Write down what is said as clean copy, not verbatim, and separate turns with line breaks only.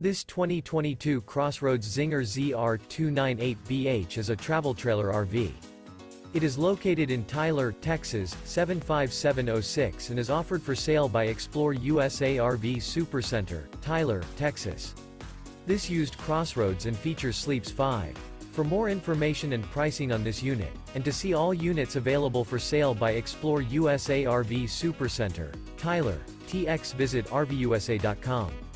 This 2022 CrossRoads Zinger ZR298BH is a travel trailer RV. It is located in Tyler, Texas, 75706 and is offered for sale by ExploreUSA RV Supercenter, Tyler, Texas. This used CrossRoads and features sleeps 5. For more information and pricing on this unit, and to see all units available for sale by ExploreUSA RV Supercenter, Tyler, TX visit RVUSA.com.